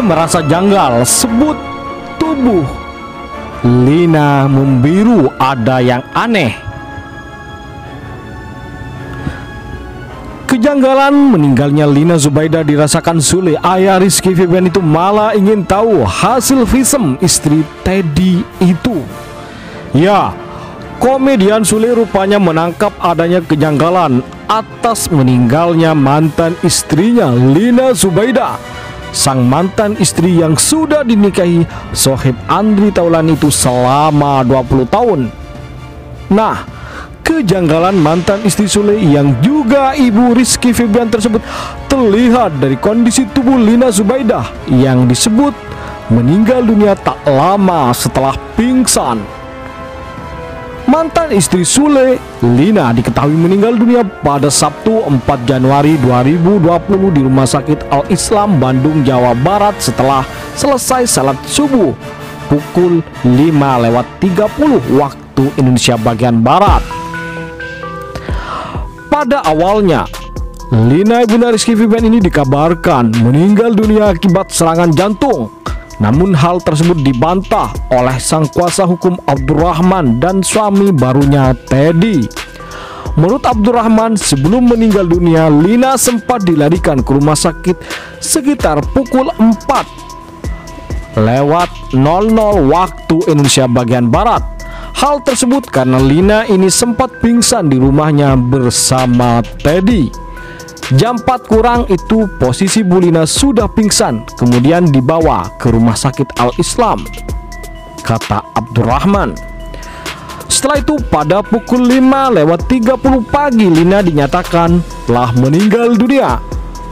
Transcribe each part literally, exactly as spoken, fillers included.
Sule merasa janggal, sebut tubuh Lina membiru, ada yang aneh. Kejanggalan meninggalnya Lina Zubaidah dirasakan Sule. Ayah Rizky Febian itu malah ingin tahu hasil visum istri Teddy itu. Ya, komedian Sule rupanya menangkap adanya kejanggalan atas meninggalnya mantan istrinya Lina Zubaidah. Sang mantan istri yang sudah dinikahi Sohib Andri Taulani itu selama dua puluh tahun. Nah, kejanggalan mantan istri Sule yang juga ibu Rizky Febian tersebut terlihat dari kondisi tubuh Lina Zubaidah yang disebut meninggal dunia tak lama setelah pingsan. Mantan istri Sule, Lina, diketahui meninggal dunia pada Sabtu empat Januari dua ribu dua puluh di Rumah Sakit Al-Islam Bandung, Jawa Barat setelah selesai salat subuh pukul lima lewat tiga puluh waktu Indonesia bagian Barat. Pada awalnya, Lina ibunda Rizky Febian ini dikabarkan meninggal dunia akibat serangan jantung. Namun hal tersebut dibantah oleh sang kuasa hukum Abdurrahman dan suami barunya Teddy. Menurut Abdurrahman, sebelum meninggal dunia, Lina sempat dilarikan ke rumah sakit sekitar pukul empat lewat nol nol waktu Indonesia bagian Barat. Hal tersebut karena Lina ini sempat pingsan di rumahnya bersama Teddy. Jam empat kurang itu posisi Bu Lina sudah pingsan, kemudian dibawa ke Rumah Sakit Al-Islam, kata Abdurrahman. Setelah itu pada pukul lima lewat tiga puluh pagi Lina dinyatakan telah meninggal dunia.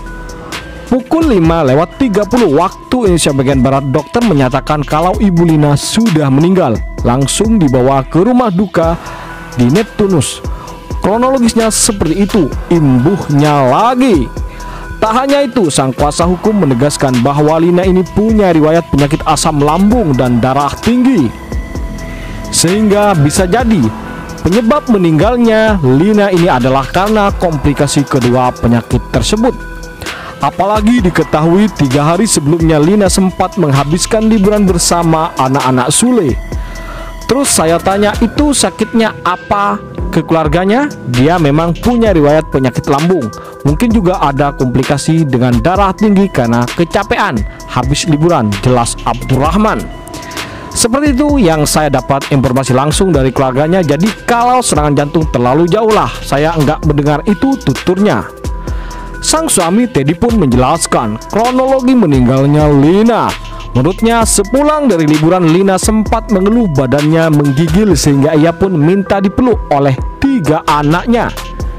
Pukul lima lewat tiga puluh waktu Indonesia bagian Barat, dokter menyatakan kalau ibu Lina sudah meninggal. Langsung dibawa ke rumah duka di Neptunus. Kronologisnya seperti itu, imbuhnya lagi. Tak hanya itu, sang kuasa hukum menegaskan bahwa Lina ini punya riwayat penyakit asam lambung dan darah tinggi, sehingga bisa jadi penyebab meninggalnya Lina ini adalah karena komplikasi kedua penyakit tersebut. Apalagi diketahui tiga hari sebelumnya Lina sempat menghabiskan liburan bersama anak-anak Sule. Terus saya tanya, itu sakitnya apa ke keluarganya? Dia memang punya riwayat penyakit lambung. Mungkin juga ada komplikasi dengan darah tinggi karena kecapean habis liburan, jelas Abdurrahman. Seperti itu yang saya dapat informasi langsung dari keluarganya. Jadi kalau serangan jantung terlalu jauh lah, saya enggak mendengar itu tuturnya. Sang suami Teddy pun menjelaskan kronologi meninggalnya Lina. Menurutnya, sepulang dari liburan Lina sempat mengeluh badannya menggigil sehingga ia pun minta dipeluk oleh tiga anaknya.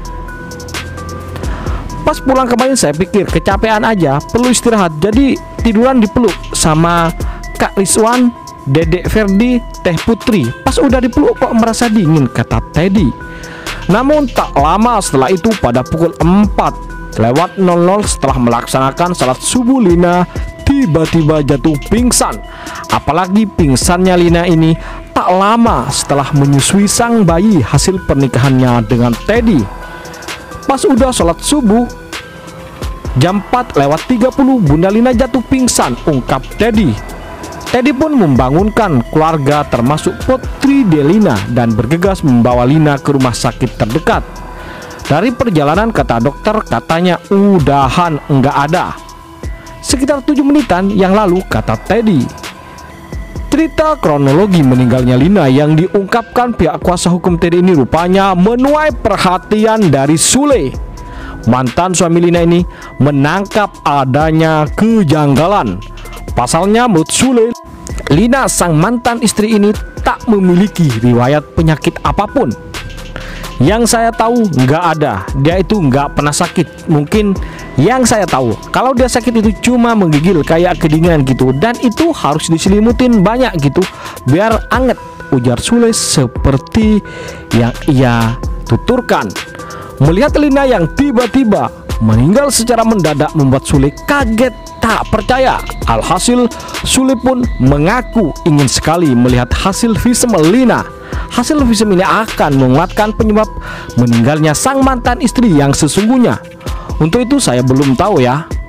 Pas pulang kemarin saya pikir kecapean aja, perlu istirahat, jadi tiduran dipeluk sama Kak Rizwan, Dedek Ferdi, Teh Putri. Pas udah dipeluk kok merasa dingin, kata Teddy. Namun tak lama setelah itu pada pukul empat lewat nol nol setelah melaksanakan salat subuh, Lina tiba-tiba jatuh pingsan. Apalagi pingsannya Lina ini tak lama setelah menyusui sang bayi hasil pernikahannya dengan Teddy. Pas udah sholat subuh jam empat lewat tiga puluh, Bunda Lina jatuh pingsan, ungkap Teddy. Teddy pun membangunkan keluarga termasuk Putri Delina dan bergegas membawa Lina ke rumah sakit terdekat. Dari perjalanan kata dokter katanya udahan enggak ada. Sekitar tujuh menitan yang lalu, kata Teddy. Cerita kronologi meninggalnya Lina yang diungkapkan pihak kuasa hukum Teddy ini rupanya menuai perhatian dari Sule. Mantan suami Lina ini menangkap adanya kejanggalan. Pasalnya menurut Sule, Lina sang mantan istri ini tak memiliki riwayat penyakit apapun. Yang saya tahu nggak ada, dia itu nggak pernah sakit. Mungkin yang saya tahu, kalau dia sakit itu cuma menggigil kayak kedinginan gitu, dan itu harus diselimutin banyak gitu biar anget, ujar Sule seperti yang ia tuturkan. Melihat Lina yang tiba-tiba meninggal secara mendadak membuat Sule kaget tak percaya. Alhasil Sule pun mengaku ingin sekali melihat hasil visum Lina. Hasil visum ini akan menguatkan penyebab meninggalnya sang mantan istri yang sesungguhnya. Untuk itu saya belum tahu ya,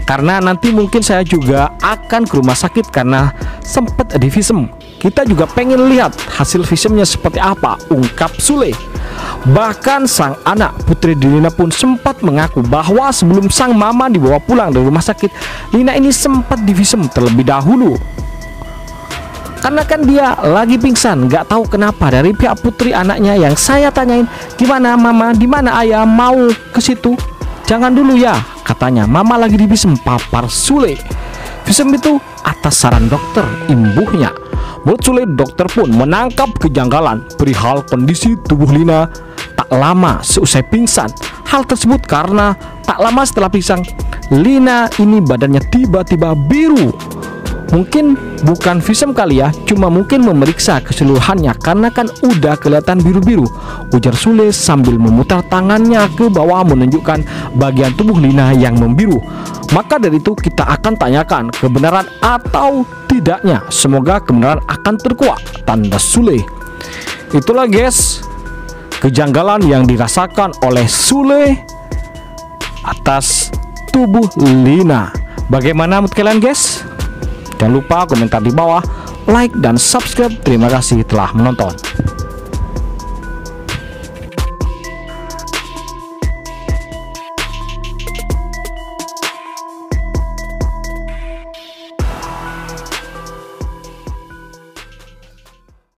Karena nanti mungkin saya juga akan ke rumah sakit karena sempat di visum. Kita juga pengen lihat hasil visumnya seperti apa, ungkap Sule. Bahkan sang anak Putri Lina pun sempat mengaku bahwa sebelum sang mama dibawa pulang dari rumah sakit, Lina ini sempat di visum terlebih dahulu. Karena kan dia lagi pingsan, nggak tahu kenapa dari pihak Putri anaknya yang saya tanyain, gimana mama, di mana ayah, mau ke situ? Jangan dulu ya, katanya mama lagi di visum, papar Sule. Visum itu atas saran dokter, imbuhnya. Menurut Sule, dokter pun menangkap kejanggalan perihal kondisi tubuh Lina tak lama seusai pingsan. Hal tersebut karena tak lama setelah pingsan, Lina ini badannya tiba-tiba biru. Mungkin bukan visum kali ya, cuma mungkin memeriksa keseluruhannya karena kan udah kelihatan biru-biru, ujar Sule sambil memutar tangannya ke bawah menunjukkan bagian tubuh Lina yang membiru. Maka dari itu kita akan tanyakan kebenaran atau tidaknya. Semoga kebenaran akan terkuak, tanda Sule. Itulah guys, kejanggalan yang dirasakan oleh Sule atas tubuh Lina. Bagaimana menurut kalian guys? Jangan lupa komentar di bawah, like dan subscribe. Terima kasih telah menonton.